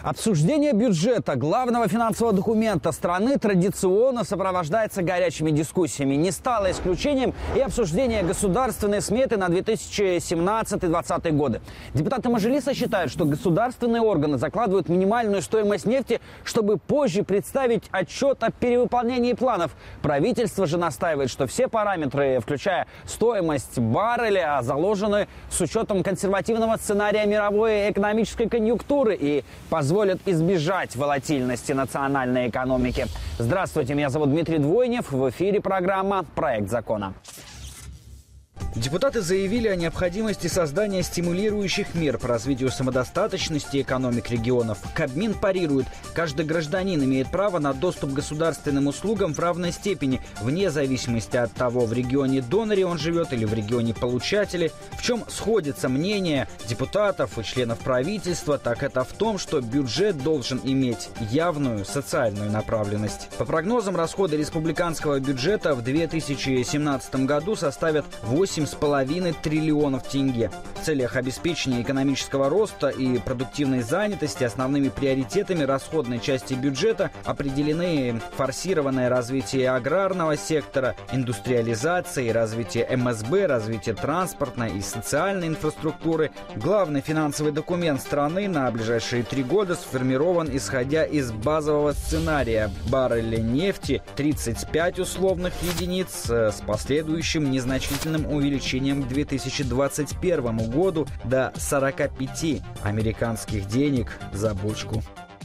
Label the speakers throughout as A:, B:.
A: Обсуждение бюджета, главного финансового документа страны, традиционно сопровождается горячими дискуссиями. Не стало исключением и обсуждение государственной сметы на 2017-2020 годы. Депутаты Мажилиса считают, что государственные органы закладывают минимальную стоимость нефти, чтобы позже представить отчет о перевыполнении планов. Правительство же настаивает, что все параметры, включая стоимость барреля, заложены с учетом консервативного сценария мировой экономической конъюнктуры и позволят избежать волатильности национальной экономики. Здравствуйте, меня зовут Дмитрий Двойнев. В эфире программа «Проект закона». Депутаты заявили о необходимости создания стимулирующих мер по развитию самодостаточности экономик регионов. Кабмин парирует: каждый гражданин имеет право на доступ к государственным услугам в равной степени, вне зависимости от того, в регионе-доноре он живет или в регионе-получателе. В чем сходятся мнения депутатов и членов правительства, так это в том, что бюджет должен иметь явную социальную направленность. По прогнозам, расходы республиканского бюджета в 2017 году составят 8,5 триллионов тенге. В целях обеспечения экономического роста и продуктивной занятости основными приоритетами расходной части бюджета определены форсированное развитие аграрного сектора, индустриализация и развитие МСБ, развитие транспортной и социальной инфраструктуры. Главный финансовый документ страны на ближайшие 3 года сформирован исходя из базового сценария: барреля нефти 35 условных единиц с последующим незначительным увеличением к 2021 году до 45 американских денег за бочку.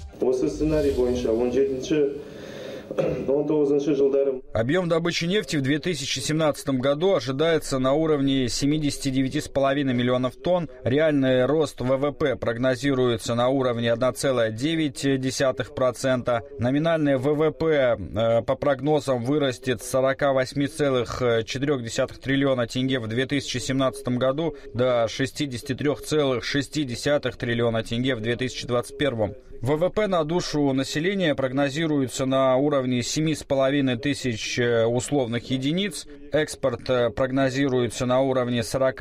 A: Объем добычи нефти в 2017 году ожидается на уровне 79,5 миллионов тонн. Реальный рост ВВП прогнозируется на уровне 1,9%. Номинальный ВВП по прогнозам вырастет с 48,4 триллиона тенге в 2017 году до 63,6 триллиона тенге в 2021. ВВП на душу населения прогнозируется на уровне 7,5 тысяч условных единиц. Экспорт прогнозируется на уровне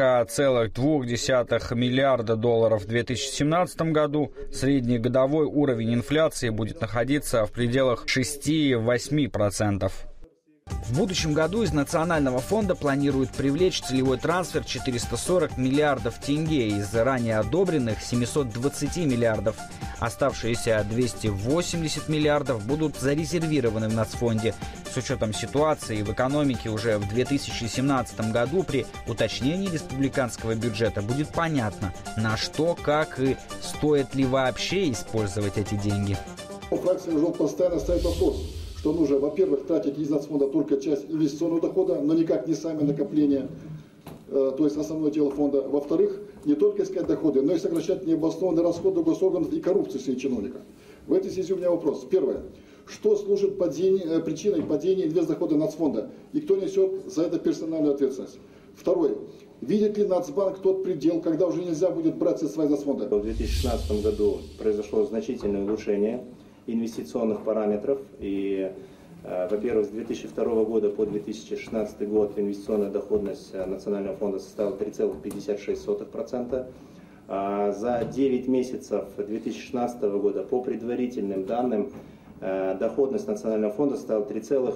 A: 40,2 миллиарда долларов в 2017 году. Средний годовой уровень инфляции будет находиться в пределах 6-8%. В будущем году из Национального фонда планируют привлечь целевой трансфер 440 миллиардов тенге из ранее одобренных 720 миллиардов. Оставшиеся 280 миллиардов будут зарезервированы в Нацфонде. С учетом ситуации в экономике уже в 2017 году при уточнении республиканского бюджета будет понятно, на что, как и стоит ли вообще использовать эти деньги.
B: Фракция постоянно ставит вопрос, что нужно, во-первых, тратить из Нацфонда только часть инвестиционного дохода, но никак не сами накопления, то есть основное дело фонда. Во-вторых, не только искать доходы, но и сокращать необоснованные расходы госорганов и коррупцию среди чиновников. В этой связи у меня вопрос. Первое. Что служит причиной падения инвестдохода Нацфонда? И кто несет за это персональную ответственность? Второе. Видит ли Нацбанк тот предел, когда уже нельзя будет брать средства из Нацфонда?
C: В 2016 году произошло значительное улучшение инвестиционных параметров. И, во-первых, с 2002 года по 2016 год инвестиционная доходность Национального фонда составила 3,56%. За 9 месяцев 2016 года по предварительным данным доходность Национального фонда составила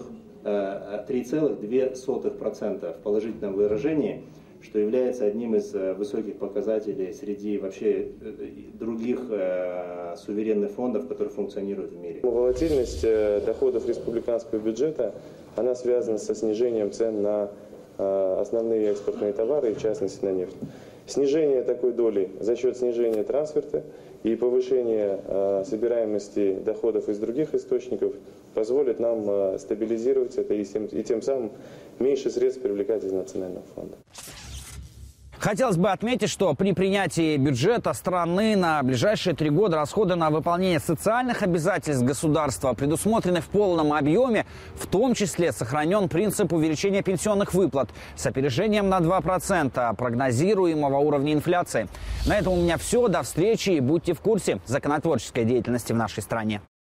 C: 3,2% в положительном выражении, что является одним из высоких показателей среди вообще других суверенных фондов, которые функционируют в мире.
D: Волатильность доходов республиканского бюджета, она связана со снижением цен на основные экспортные товары, и в частности на нефть. Снижение такой доли за счет снижения трансферта и повышения собираемости доходов из других источников позволит нам стабилизировать это и тем самым меньше средств привлекать из Национального фонда.
A: Хотелось бы отметить, что при принятии бюджета страны на ближайшие 3 года расходы на выполнение социальных обязательств государства предусмотрены в полном объеме, в том числе сохранен принцип увеличения пенсионных выплат с опережением на 2% прогнозируемого уровня инфляции. На этом у меня все. До встречи и будьте в курсе законотворческой деятельности в нашей стране.